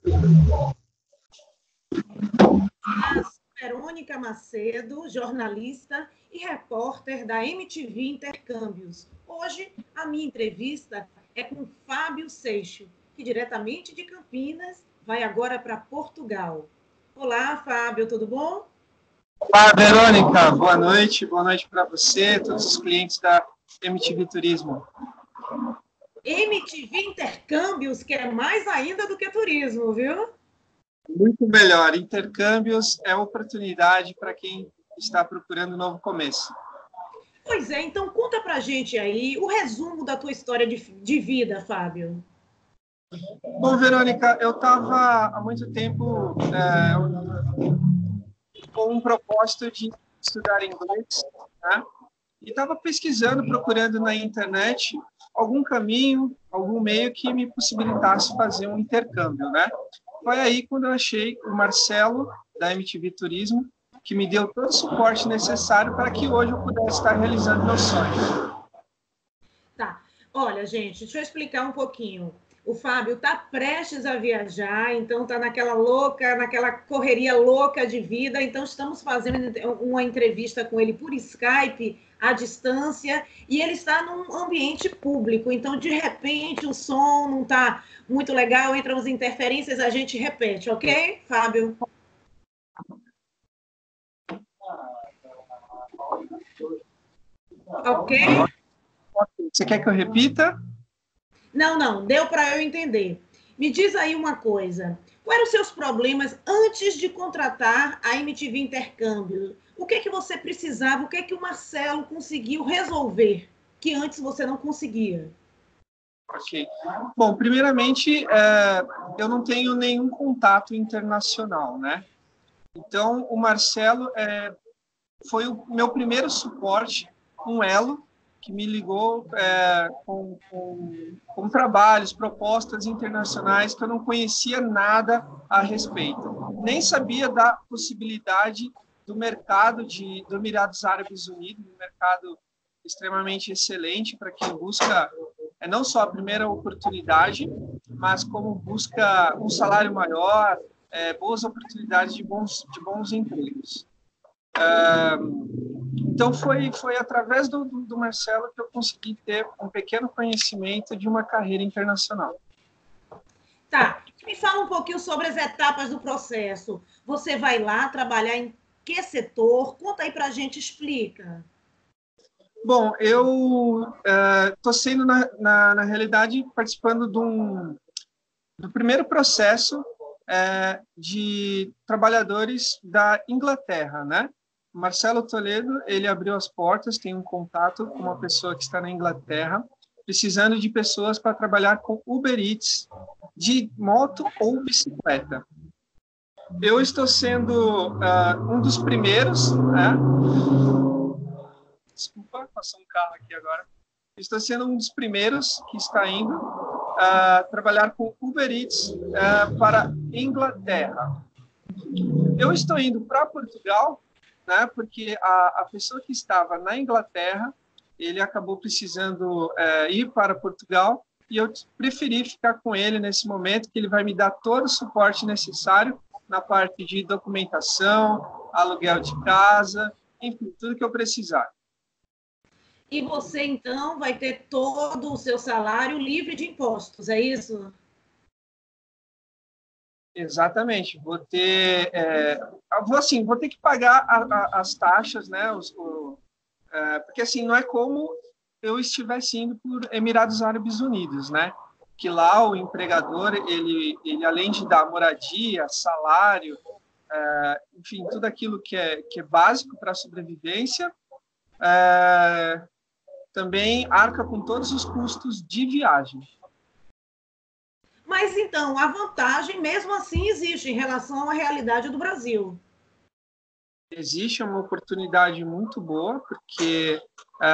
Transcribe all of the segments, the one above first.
Verônica Macedo, jornalista e repórter da MTV Intercâmbios. Hoje, a minha entrevista é com Fábio Seixo, que diretamente de Campinas vai agora para Portugal. Olá, Fábio, tudo bom? Olá, Verônica, boa noite para você, todos os clientes da MTV Turismo. MTV Intercâmbios, que é mais ainda do que turismo, viu? Muito melhor. Intercâmbios é oportunidade para quem está procurando um novo começo. Pois é, então conta pra gente aí o resumo da tua história de vida, Fábio. Bom, Verônica, eu estava há muito tempo com um propósito de estudar inglês, né? E estava pesquisando, procurando na internet algum caminho, algum meio que me possibilitasse fazer um intercâmbio, né? Foi aí quando eu achei o Marcelo, da MTV Turismo, que me deu todo o suporte necessário para que hoje eu pudesse estar realizando meu sonho. Tá. Olha, gente, deixa eu explicar um pouquinho. O Fábio está prestes a viajar, então está naquela correria louca de vida. Então, estamos fazendo uma entrevista com ele por Skype, à distância, e ele está num ambiente público. Então, de repente, o som não está muito legal, entram as interferências, a gente repete, ok, Fábio? Ok? Você quer que eu repita? Não, deu para eu entender. Me diz aí uma coisa. Quais eram os seus problemas antes de contratar a MTV Intercâmbio? O que você precisava? O que o Marcelo conseguiu resolver que antes você não conseguia? Ok. Bom, primeiramente, eu não tenho nenhum contato internacional, né? Então, o Marcelo foi o meu primeiro suporte, um elo que me ligou com trabalhos, propostas internacionais que eu não conhecia nada a respeito. Nem sabia da possibilidade do mercado do Emirados Árabes Unidos, um mercado extremamente excelente para quem busca não só a primeira oportunidade, mas como busca um salário maior, boas oportunidades de bons empregos. Então, foi através do Marcelo que eu consegui ter um pequeno conhecimento de uma carreira internacional. Tá, me fala um pouquinho sobre as etapas do processo. Você vai lá trabalhar em que setor? Conta aí pra gente, explica. Bom, eu estou sendo, na realidade, participando do primeiro processo de trabalhadores da Inglaterra, né? Marcelo Toledo, ele abriu as portas, tem um contato com uma pessoa que está na Inglaterra, precisando de pessoas para trabalhar com Uber Eats, de moto ou bicicleta. Eu estou sendo um dos primeiros, né? Desculpa, passou um carro aqui agora. Estou sendo um dos primeiros que está indo trabalhar com Uber Eats para Inglaterra. Eu estou indo para Portugal, né, porque a pessoa que estava na Inglaterra, ele acabou precisando ir para Portugal e eu preferi ficar com ele nesse momento, que ele vai me dar todo o suporte necessário na parte de documentação, aluguel de casa, enfim, tudo que eu precisar. E você, então, vai ter todo o seu salário livre de impostos, é isso? Exatamente. Vou ter, vou ter que pagar as taxas, né? Porque assim não é como eu estivesse indo por Emirados Árabes Unidos, né? Que lá o empregador ele além de dar moradia, salário, enfim, tudo aquilo que é básico para a sobrevivência, também arca com todos os custos de viagem. Mas, então, a vantagem, mesmo assim, existe em relação à realidade do Brasil. Existe uma oportunidade muito boa, porque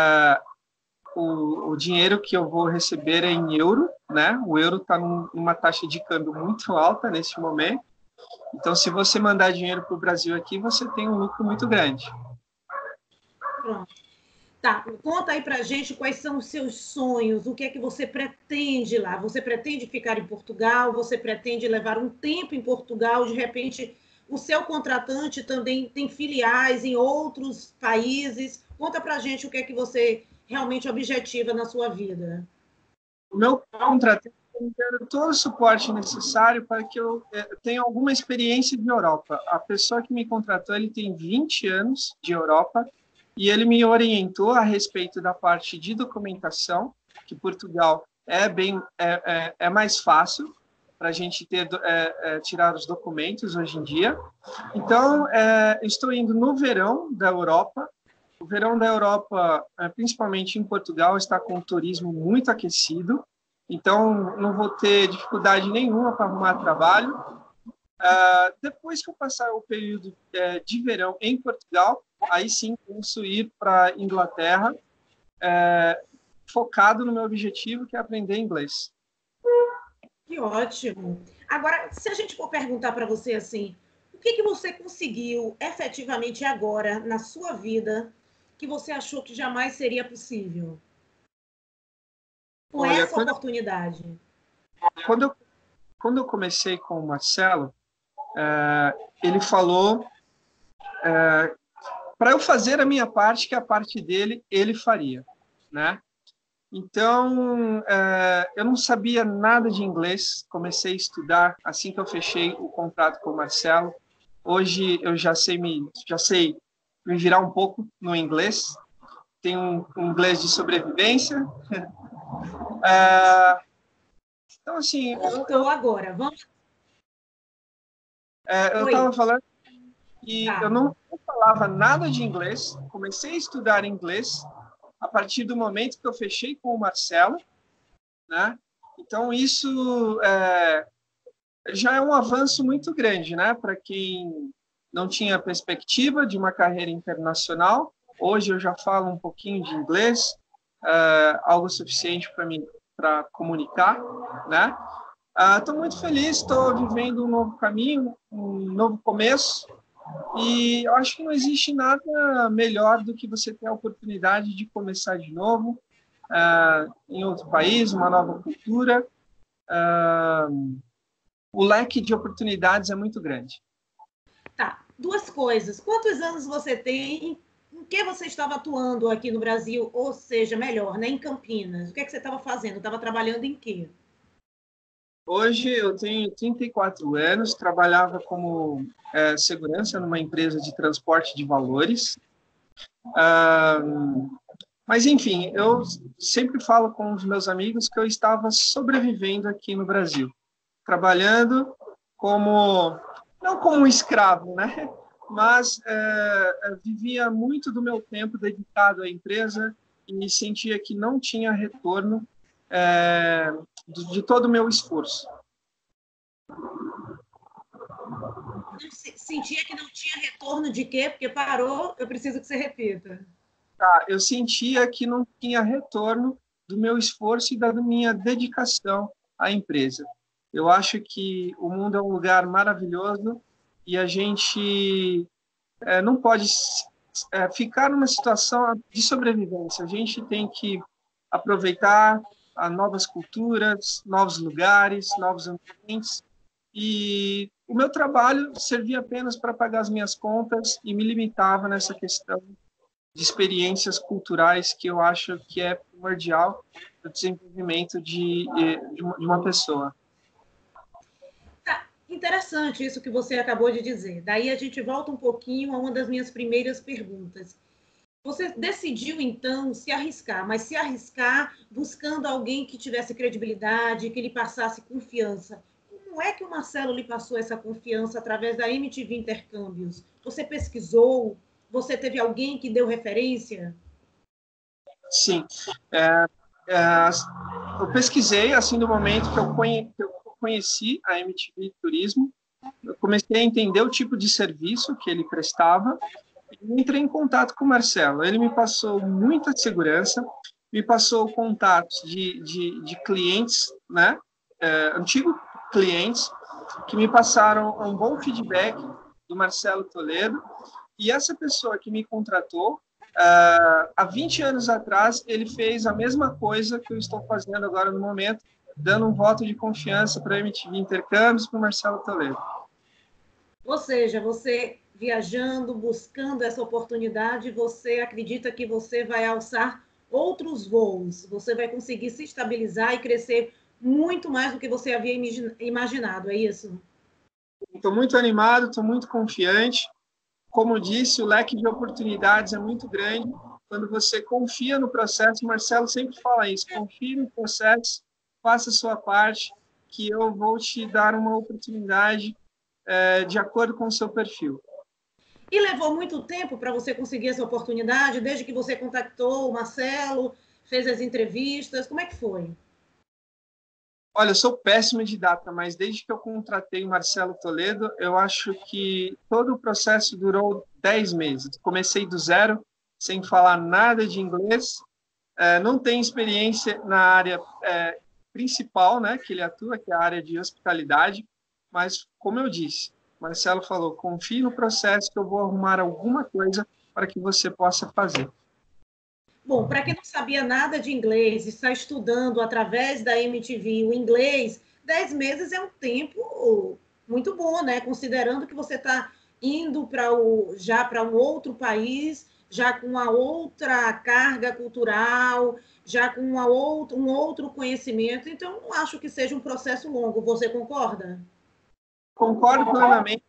o dinheiro que eu vou receber é em euro, né? O euro está numa taxa de câmbio muito alta neste momento. Então, se você mandar dinheiro para o Brasil aqui, você tem um lucro muito grande. Pronto. Tá, conta aí pra gente quais são os seus sonhos, o que é que você pretende lá? Você pretende ficar em Portugal? Você pretende levar um tempo em Portugal? De repente, o seu contratante também tem filiais em outros países? Conta pra gente o que é que você realmente objetiva na sua vida. O meu contratante me deu todo o suporte necessário para que eu tenha alguma experiência de Europa. A pessoa que me contratou, ele tem 20 anos de Europa, e ele me orientou a respeito da parte de documentação, que Portugal é mais fácil para a gente tirar os documentos hoje em dia. Então, estou indo no verão da Europa. O verão da Europa, principalmente em Portugal, está com o turismo muito aquecido, então não vou ter dificuldade nenhuma para arrumar trabalho. Depois que eu passar o período de verão em Portugal, aí sim posso ir para a Inglaterra, focado no meu objetivo, que é aprender inglês. Que ótimo! Agora, se a gente for perguntar para você assim, o que você conseguiu efetivamente agora na sua vida que você achou que jamais seria possível com Olha, essa oportunidade? Quando eu comecei com o Marcelo, ele falou para eu fazer a minha parte, que a parte dele ele faria, né? Então, eu não sabia nada de inglês, comecei a estudar assim que eu fechei o contrato com o Marcelo. Hoje eu já sei me virar um pouco no inglês, tenho um inglês de sobrevivência. Então, assim, Agora, vamos. Eu estava falando que eu não falava nada de inglês, comecei a estudar inglês a partir do momento que eu fechei com o Marcelo, né? Então, isso já é um avanço muito grande, né? Para quem não tinha perspectiva de uma carreira internacional. Hoje eu já falo um pouquinho de inglês, algo suficiente para comunicar, né? Estou muito feliz, estou vivendo um novo caminho, um novo começo, e eu acho que não existe nada melhor do que você ter a oportunidade de começar de novo, em outro país, uma nova cultura. O leque de oportunidades é muito grande. Tá, duas coisas. Quantos anos você tem? Em que você estava atuando aqui no Brasil? Ou seja, melhor, né, em Campinas? O que é que você estava fazendo? Estava trabalhando em quê? Hoje eu tenho 34 anos, trabalhava como segurança numa empresa de transporte de valores. Mas, enfim, eu sempre falo com os meus amigos que eu estava sobrevivendo aqui no Brasil, trabalhando não como um escravo, né? Mas vivia muito do meu tempo dedicado à empresa e sentia que não tinha retorno de todo o meu esforço. Sentia que não tinha retorno de quê? Porque parou, eu preciso que você repita. Eu sentia que não tinha retorno do meu esforço e da minha dedicação à empresa. Eu acho que o mundo é um lugar maravilhoso e a gente não pode ficar numa situação de sobrevivência. A gente tem que aproveitar novas culturas, novos lugares, novos ambientes. E o meu trabalho servia apenas para pagar as minhas contas e me limitava nessa questão de experiências culturais que eu acho que é primordial para o desenvolvimento de uma pessoa. Tá, interessante isso que você acabou de dizer. Daí a gente volta um pouquinho a uma das minhas primeiras perguntas. Você decidiu, então, se arriscar, mas se arriscar buscando alguém que tivesse credibilidade, que lhe passasse confiança. Como é que o Marcelo lhe passou essa confiança através da MTV Intercâmbios? Você pesquisou? Você teve alguém que deu referência? Sim. Eu pesquisei, assim, no momento que eu conheci a MTV Turismo, eu comecei a entender o tipo de serviço que ele prestava e entrei em contato com o Marcelo. Ele me passou muita segurança, me passou contatos de clientes, né? Antigos clientes, que me passaram um bom feedback do Marcelo Toledo, e essa pessoa que me contratou, Há 20 anos atrás, ele fez a mesma coisa que eu estou fazendo agora no momento, dando um voto de confiança para a MTV Intercâmbios, para o Marcelo Toledo. Ou seja, você viajando, buscando essa oportunidade, você acredita que você vai alçar outros voos, você vai conseguir se estabilizar e crescer muito mais do que você havia imaginado, é isso? Estou muito animado, estou muito confiante. Como disse, o leque de oportunidades é muito grande. Quando você confia no processo, o Marcelo sempre fala isso, confie no processo, faça a sua parte, que eu vou te dar uma oportunidade de acordo com o seu perfil. E levou muito tempo para você conseguir essa oportunidade, desde que você contactou o Marcelo, fez as entrevistas, como é que foi? Olha, eu sou péssimo de data, mas desde que eu contratei o Marcelo Toledo, eu acho que todo o processo durou 10 meses. Comecei do zero, sem falar nada de inglês, não tenho experiência na área principal, né, que ele atua, que é a área de hospitalidade, mas, como eu disse, Marcelo falou, confie no processo que eu vou arrumar alguma coisa para que você possa fazer. Bom, para quem não sabia nada de inglês, está estudando através da MTV o inglês, 10 meses é um tempo muito bom, né? Considerando que você está indo já para um outro país, já com uma outra carga cultural, já com um outro conhecimento. Então, não acho que seja um processo longo. Você concorda? Concordo plenamente.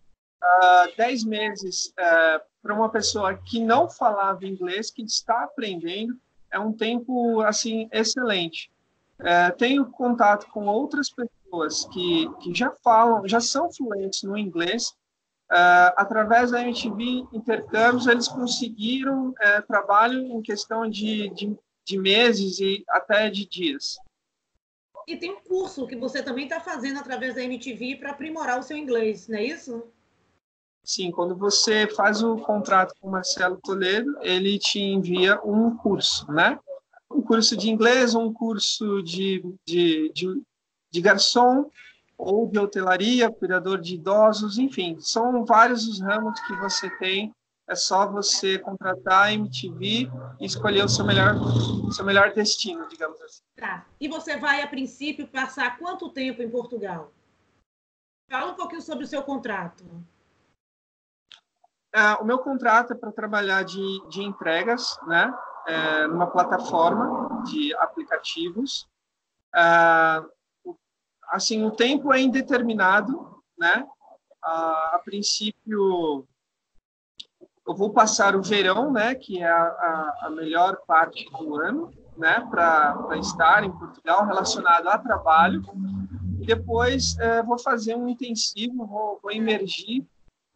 10 meses para uma pessoa que não falava inglês, que está aprendendo, é um tempo assim excelente. Tenho contato com outras pessoas que já falam, já são fluentes no inglês. Através da MTV Intercâmbios, eles conseguiram trabalho em questão de meses e até de dias. E tem um curso que você também está fazendo através da MTV para aprimorar o seu inglês, não é isso? Sim, quando você faz o contrato com o Marcelo Toledo, ele te envia um curso, né? Um curso de inglês, um curso de garçom, ou de hotelaria, cuidador de idosos, enfim, são vários os ramos que você tem. É só você contratar a MTV e escolher o seu melhor destino, digamos assim. Tá. E você vai, a princípio, passar quanto tempo em Portugal? Fala um pouquinho sobre o seu contrato. O meu contrato é para trabalhar de entregas, né? Numa plataforma de aplicativos. Assim, o tempo é indeterminado, né? A princípio, eu vou passar o verão, né? Que é a melhor parte do ano, né? Para estar em Portugal relacionado a trabalho. E depois vou fazer um intensivo, vou imergir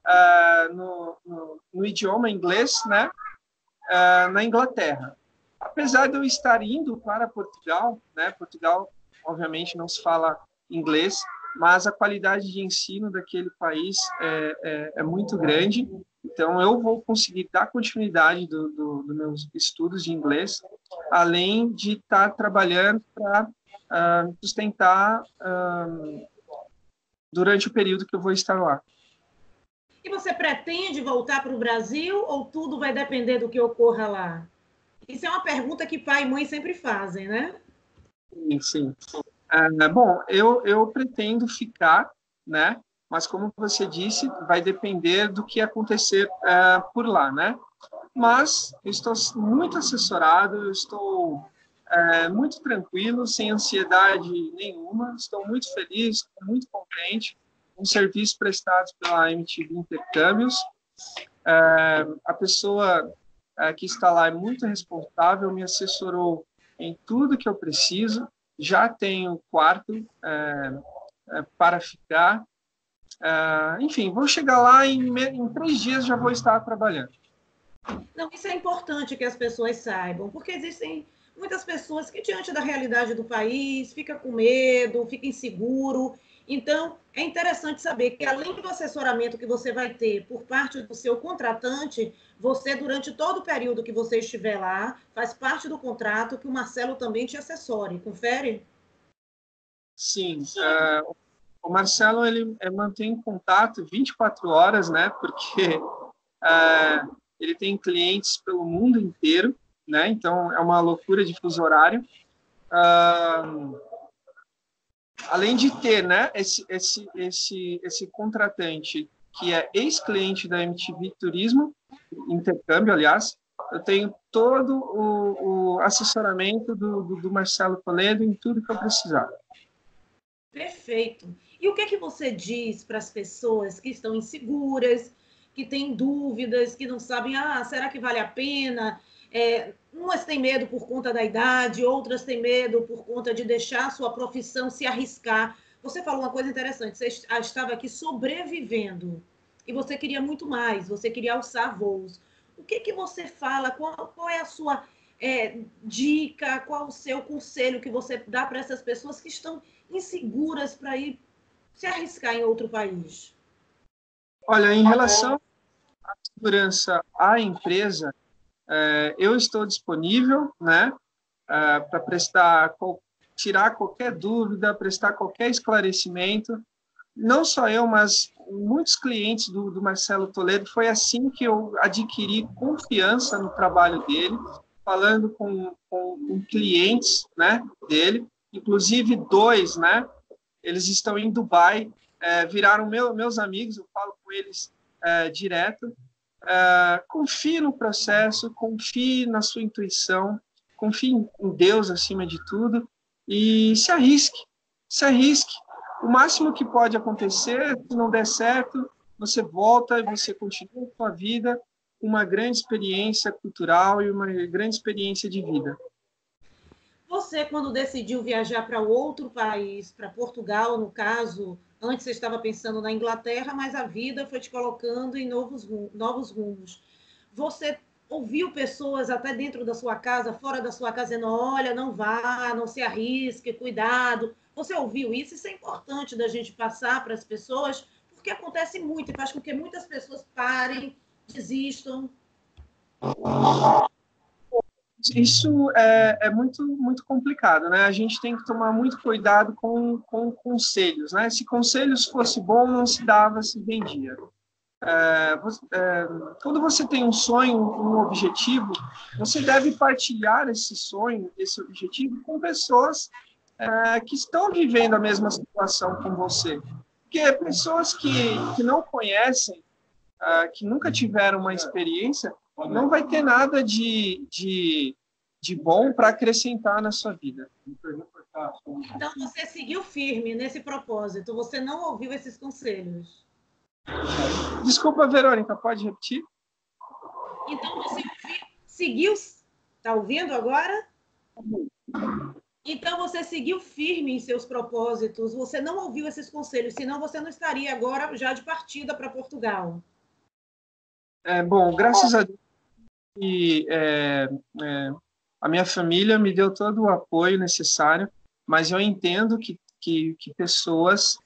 no idioma inglês, né? Na Inglaterra. Apesar de eu estar indo para Portugal, né? Portugal, obviamente, não se fala inglês, mas a qualidade de ensino daquele país é muito grande. Então, eu vou conseguir dar continuidade dos meus estudos de inglês, além de estar trabalhando para sustentar durante o período que eu vou estar lá. E você pretende voltar para o Brasil ou tudo vai depender do que ocorra lá? Isso é uma pergunta que pai e mãe sempre fazem, né? Sim. Bom, eu pretendo ficar, né? Mas como você disse, vai depender do que acontecer por lá, né? Mas eu estou muito assessorado, eu estou muito tranquilo, sem ansiedade nenhuma, estou muito feliz, estou muito contente com os serviços prestados pela MTV Intercâmbios. A pessoa que está lá é muito responsável, me assessorou em tudo que eu preciso, já tenho quarto para ficar. Enfim, vou chegar lá em 3 dias já vou estar trabalhando. Não, isso é importante que as pessoas saibam, porque existem muitas pessoas que, diante da realidade do país, fica com medo, fica inseguro. Então, é interessante saber que, além do assessoramento que você vai ter por parte do seu contratante, você, durante todo o período que você estiver lá, faz parte do contrato que o Marcelo também te assessore. Confere? Sim, o Marcelo ele mantém contato 24 horas, né? Porque ele tem clientes pelo mundo inteiro, né? Então, é uma loucura de fuso horário. Além de ter, né, esse contratante que é ex-cliente da MTV Turismo, intercâmbio, aliás, eu tenho todo o assessoramento do Marcelo Toledo em tudo que eu precisar. Perfeito. E o que é que você diz para as pessoas que estão inseguras, que têm dúvidas, que não sabem, será que vale a pena? Umas têm medo por conta da idade, outras têm medo por conta de deixar a sua profissão, se arriscar. Você falou uma coisa interessante, você estava aqui sobrevivendo e você queria muito mais, você queria alçar voos. O que que você fala? Qual é a sua dica? Qual o seu conselho que você dá para essas pessoas que estão inseguras para ir se arriscar em outro país? Olha, em relação à segurança à empresa, eu estou disponível, né, para tirar qualquer dúvida, prestar qualquer esclarecimento. Não só eu, mas muitos clientes do Marcelo Toledo, foi assim que eu adquiri confiança no trabalho dele, falando com clientes, né, dele, inclusive 2, né, eles estão em Dubai, viraram meus amigos, eu falo com eles direto. Confie no processo, confie na sua intuição, confie em Deus acima de tudo e se arrisque. O máximo que pode acontecer, se não der certo, você volta e você continua a sua vida com uma grande experiência cultural e uma grande experiência de vida. Você, quando decidiu viajar para outro país, para Portugal, no caso, antes você estava pensando na Inglaterra, mas a vida foi te colocando em novos rumos. Você ouviu pessoas até dentro da sua casa, fora da sua casa, dizendo, olha, não vá, não se arrisque, cuidado. Você ouviu isso? Isso é importante da gente passar para as pessoas, porque acontece muito e faz com que muitas pessoas parem, desistam. Isso é muito complicado, né? A gente tem que tomar muito cuidado com conselhos, né? Se conselhos fosse bom, não se dava, se vendia. Quando você tem um sonho, um objetivo, você deve partilhar esse sonho, esse objetivo com pessoas que estão vivendo a mesma situação com você. Porque pessoas que não conhecem, que nunca tiveram uma experiência, não vai ter nada de bom para acrescentar na sua vida. Então, você seguiu firme nesse propósito, você não ouviu esses conselhos. Desculpa, Verônica, pode repetir? Então, você seguiu... Está ouvindo agora? Então, você seguiu firme em seus propósitos, você não ouviu esses conselhos, senão você não estaria agora já de partida para Portugal. Bom, graças a Deus, a minha família me deu todo o apoio necessário, mas eu entendo que pessoas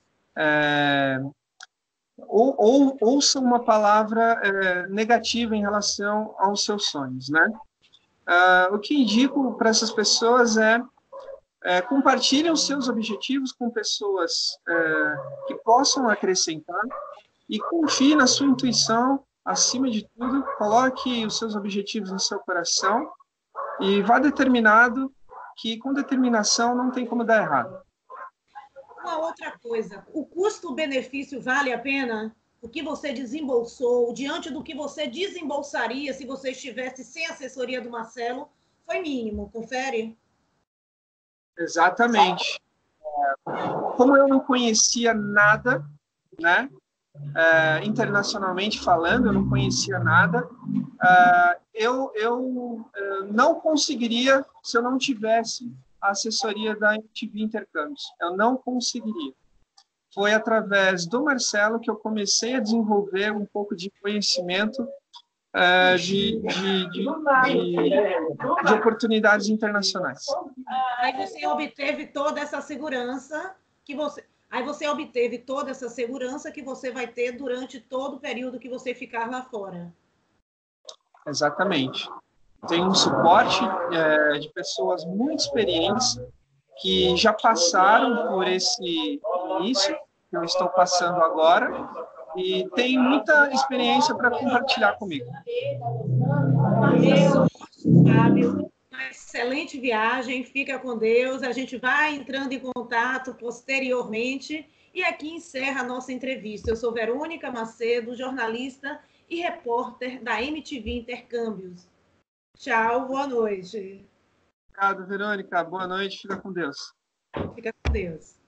ouçam uma palavra negativa em relação aos seus sonhos, né? O que indico para essas pessoas compartilhem os seus objetivos com pessoas que possam acrescentar e confie na sua intuição, acima de tudo, coloque os seus objetivos no seu coração e vá determinado, que com determinação não tem como dar errado. Uma outra coisa, o custo-benefício vale a pena? O que você desembolsou, diante do que você desembolsaria se você estivesse sem assessoria do Marcelo, foi mínimo, confere? Exatamente. Como eu não conhecia nada, né? Internacionalmente falando, eu não conhecia nada, eu não conseguiria se eu não tivesse a assessoria da MTV Intercâmbios. Eu não conseguiria. Foi através do Marcelo que eu comecei a desenvolver um pouco de conhecimento de oportunidades internacionais. Aí você obteve toda essa segurança que você... Aí você obteve toda essa segurança que você vai ter durante todo o período que você ficar lá fora. Exatamente. Tem um suporte de pessoas muito experientes que já passaram por esse início que eu estou passando agora e tem muita experiência para compartilhar comigo. Fábio, uma excelente viagem, fica com Deus, a gente vai entrando em contato posteriormente e aqui encerra a nossa entrevista. Eu sou Verônica Macedo, jornalista e repórter da MTV Intercâmbios. Tchau, boa noite. Obrigado, Verônica. Boa noite, fica com Deus. Fica com Deus.